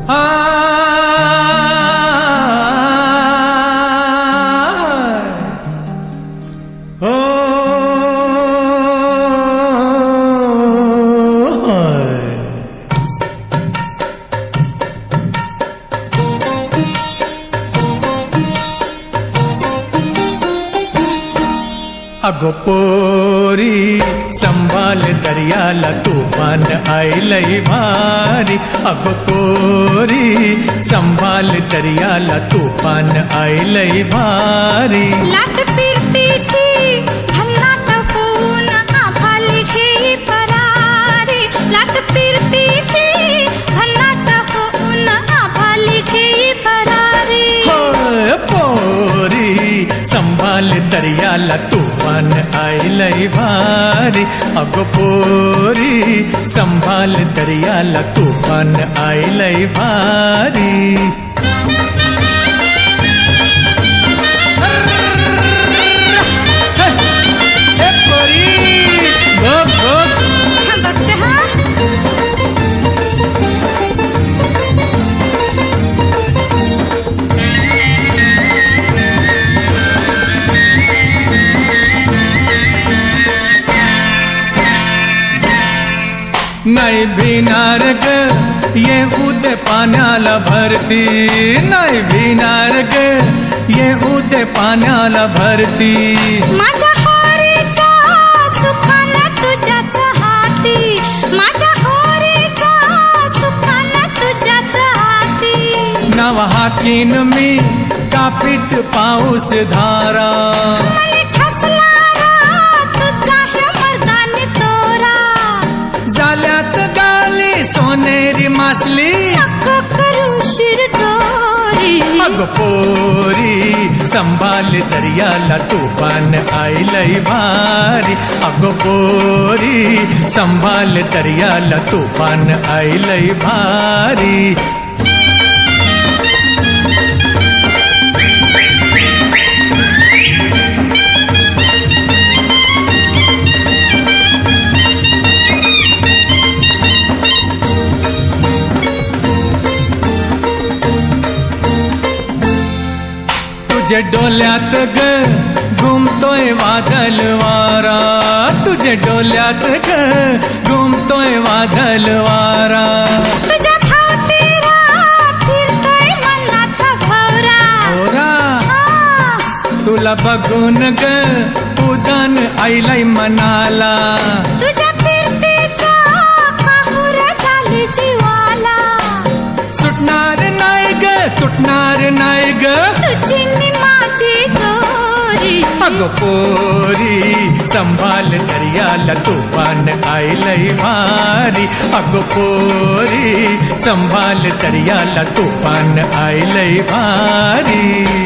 अगो पोरी संभाल दरियाला तूफान आइलई भारी। अगो पोरी संभाल दरियाला तूफान आइलई भारी। लाट फिरतीची भन्नाट होऊन आभाली घेई फरारी। लाट फिरतीची भन्नाट होऊन आभाली घेई फरारी। पोरी संभाल दरियाला तूफान आइलई भारी। अगो पोरी संभाल दरियाला तूफान आइलई भारी। नाही भिनार ग ये उदे पाण्याला भरती। नाही भिनार ग ये उदे पाण्याला भरती। माझ्या होरीचा सुखान तुझ्याच हाती। माझ्या होरीचा सुखान तुझ्याच हाती। नव हाकीन मी कापीत पाऊस धारा। मला ठसला तुझा हे मर्दानी तोरा। जाल्यात गाली सोनेरी मासली। नको करू शिरजोरी। अगो पोरी संभाल दरियाला तूफान आइलई भारी। अगो पोरी संभाल दरियाला तूफान आइलई भारी। तुझे डोल्यात ग घुमतोय वादल वारा। तुझे डोल्यात ग घुमतोय वादल वारा। तुझ्या भावतीरा फिरतोय मनाचा भवरा। तुला बघून ग उदान आइलई मनाला। तुझ्या फिरतीचा काहूर झाली जीवाला। सुटणार नाही ग तुटणार नाही ग तुझी नि माझी जोरी। अगो पोरी संभाल दरियाला तूफान आइलई भारी। अगो पोरी संभाल दरियाला तूफान आइलई भारी।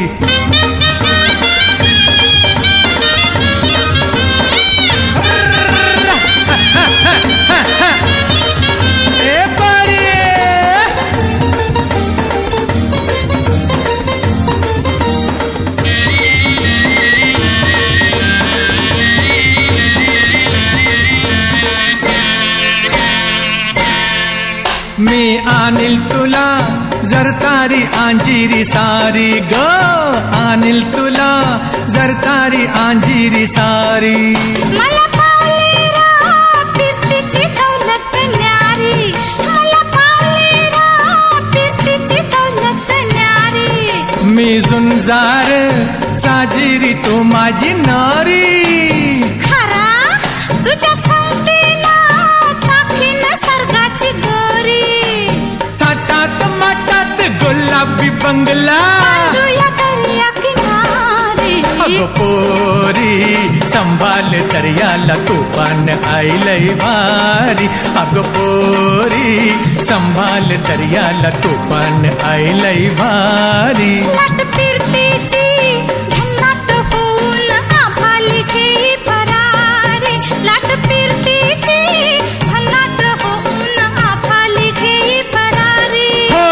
मी आणील तुला जरतारी अंजीरी सारी ग। आणील तुला जरतारी अंजीरी सारी। मला पावली रा फिरतीची दौलत न्यारी। मला पावली रा फिरतीची दौलत न्यारी। मी झुंजार साजिरी तू माझी नारी। खरा तुझ्या संगतीला चाखीन सर्गाची गोरी। थाटात माटात गुलाबी बंगला। बांधूया दर्या किनारी। अगो पोरी संभाल दरियाला तूफान आइलई भारी। अगो पोरी संभाल दरियाला तूफान आइलई भारी। लाट फिरतीची भन्नाट होऊन आभाली घेई फरारी। लाट फिरतीची भन्नाट होऊन आभाली घेई फरारी।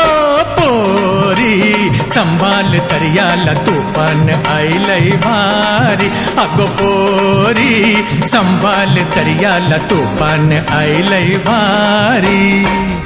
पोरी संभाल दरियाला तूफान आइलई भारी। अगो पोरी संभाल दरियाला तूफान आइलई भारी।